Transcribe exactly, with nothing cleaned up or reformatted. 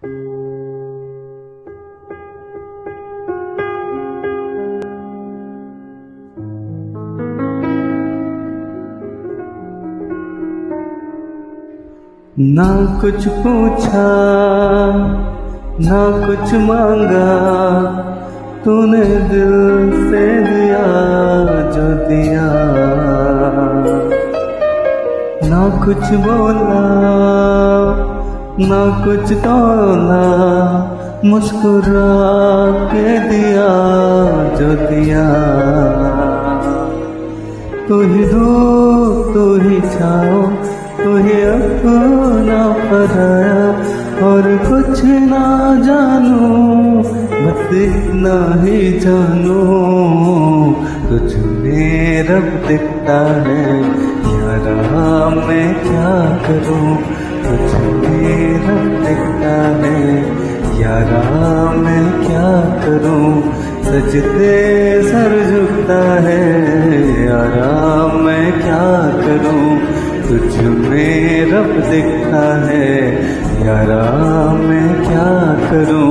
ना कुछ पूछा ना कुछ मांगा, तूने दिल से दिया जो दिया। ना कुछ बोला ना कुछ तोला, मुस्कुरा के दिया जो दिया। तू ही धूप तू ही छाओ, तू ही अपना पराया, और कुछ ना जानू बस इतना ही जानू। तुझ में रब दिखता है यारा, मैं क्या करूं। तुझ में रब दिखता है यारा, मैं क्या करूं। सजदे सर झुकता है यारा, मैं क्या करूं। तुझ में रब दिखता है यारा, मैं क्या करूं।